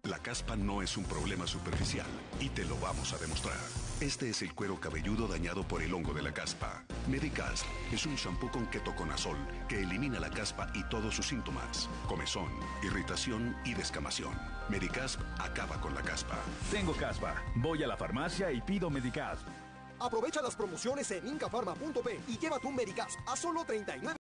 La caspa no es un problema superficial y te lo vamos a demostrar. Este es el cuero cabelludo dañado por el hongo de la caspa. Medicasp es un shampoo con ketoconazol que elimina la caspa y todos sus síntomas: comezón, irritación y descamación. Medicasp acaba con la caspa. Tengo caspa. Voy a la farmacia y pido Medicasp. Aprovecha las promociones en incafarma.p y llévate un Medicasp a solo 39.